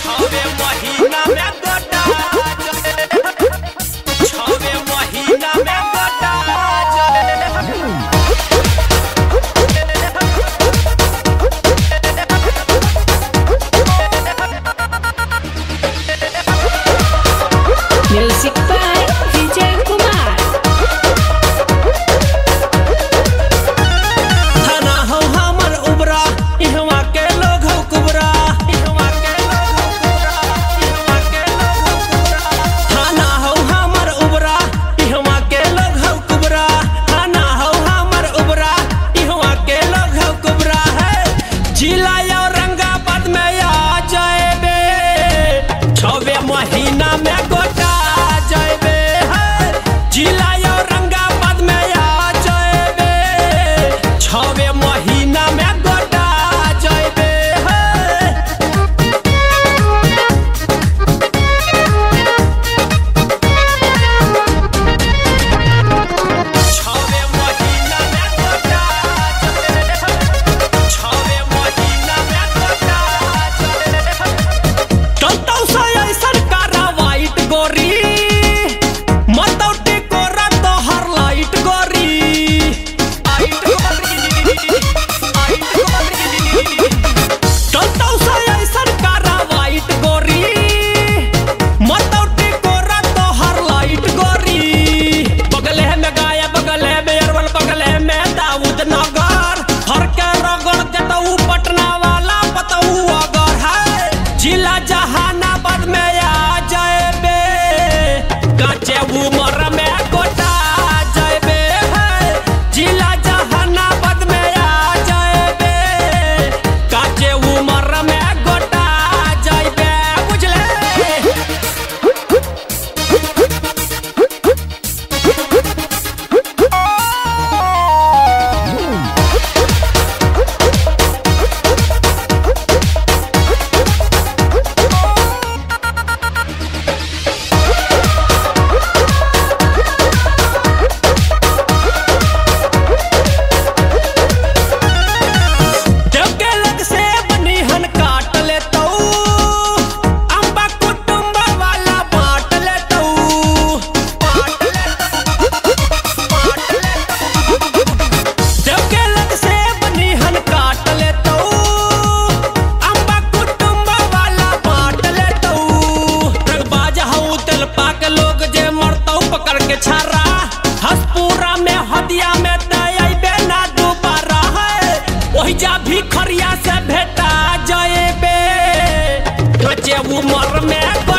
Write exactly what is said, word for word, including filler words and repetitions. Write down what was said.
छवे महीना में गोटा छवे महीना में गोटा म्यूजिक बाय विजय कुमार। थाना हो हमर उबरा इहवा के लोग हो कुबरा इहवा के लोग हो कुबरा इहवा के लोग हो कुबरा थाना हो हमर उबरा इहवा के लोग हो कुबरा थाना हो हमर उबरा इहवा के लोग हो कुबरा है जिला औरंगाबाद में आ जाएबे छवे महीना में गोटा जिला औरंगाबाद में आ जाएबे छवे महीना में गोटा जाएबे छवे महीना में गोटा छवे महीना में गोटा चलतौ से ऐसन कार्रवाई गोरी जहानाबाद में आ जाएबे काचे उमर में गोटा जाएबे जिला जहानाबाद में आ जाएबे काचे उमर में गोटा जाएबे बुझले छारा हसपुरा में हदिया में दयाबे ना दोबारा है वही जा भी खरिया से भेटा जाएबे कचे उमर में